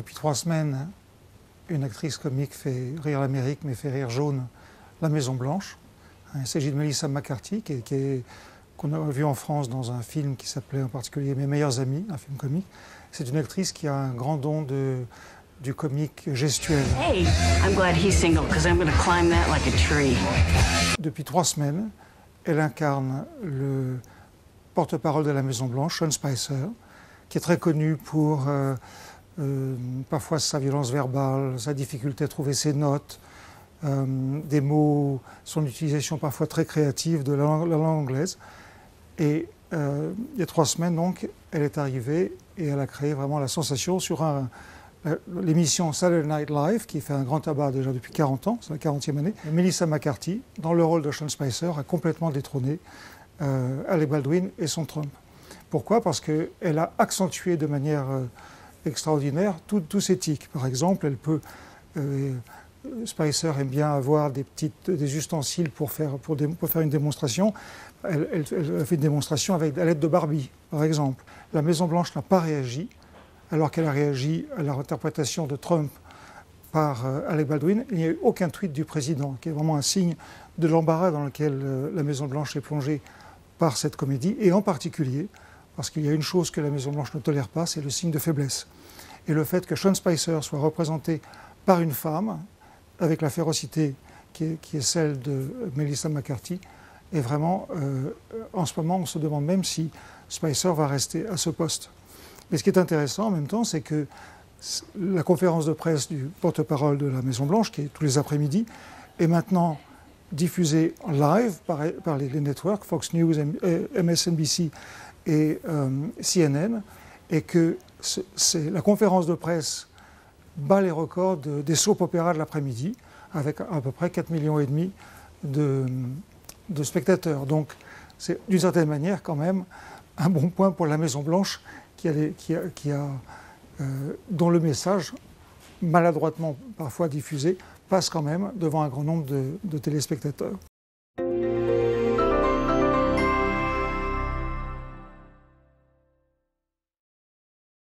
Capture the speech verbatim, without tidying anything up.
depuis trois semaines, une actrice comique fait rire l'Amérique, mais fait rire jaune la Maison-Blanche. Il s'agit de Melissa McCarthy, qui est, qui est, qu'on a vu en France dans un film qui s'appelait en particulier Mes meilleurs amis, un film comique. C'est une actrice qui a un grand don de, du comique gestuel. Hey, I'm glad he's single because I'm going to climb that like a tree. Depuis trois semaines, elle incarne le porte-parole de la Maison-Blanche, Sean Spicer, qui est très connu pour euh, euh, parfois sa violence verbale, sa difficulté à trouver ses notes, euh, des mots, son utilisation parfois très créative de la langue, la langue anglaise. Et euh, il y a trois semaines, donc, elle est arrivée et elle a créé vraiment la sensation sur un, l'émission Saturday Night Live, qui fait un grand tabac déjà depuis quarante ans, c'est la quarantième année. Et Melissa McCarthy, dans le rôle de Sean Spicer, a complètement détrôné euh, Alec Baldwin et son Trump. Pourquoi? Parce qu'elle a accentué de manière euh, extraordinaire tous ses tics. Par exemple, elle peut... Euh, Spicer aime bien avoir des, petites, des ustensiles pour faire, pour, dé, pour faire une démonstration. Elle, elle, elle fait une démonstration avec, à l'aide de Barbie, par exemple. La Maison-Blanche n'a pas réagi, alors qu'elle a réagi à la interprétation de Trump par euh, Alec Baldwin. Il n'y a eu aucun tweet du président, qui est vraiment un signe de l'embarras dans lequel euh, la Maison-Blanche est plongée par cette comédie, et en particulier, parce qu'il y a une chose que la Maison-Blanche ne tolère pas, c'est le signe de faiblesse. Et le fait que Sean Spicer soit représenté par une femme, avec la férocité qui est, qui est celle de Melissa McCarthy, est vraiment, euh, en ce moment, on se demande même si Spicer va rester à ce poste. Mais ce qui est intéressant en même temps, c'est que la conférence de presse du porte-parole de la Maison-Blanche, qui est tous les après-midi, est maintenant diffusée en live par, par les, les networks, Fox News, M S N B C et euh, C N N, et que c'est la conférence de presse bat les records de, des soap-opéras de l'après-midi, avec à peu près quatre virgule cinq millions de, de spectateurs. Donc, c'est d'une certaine manière quand même un bon point pour la Maison-Blanche, qui a, qui a, qui a, euh, dont le message, maladroitement parfois diffusé, passe quand même devant un grand nombre de, de téléspectateurs.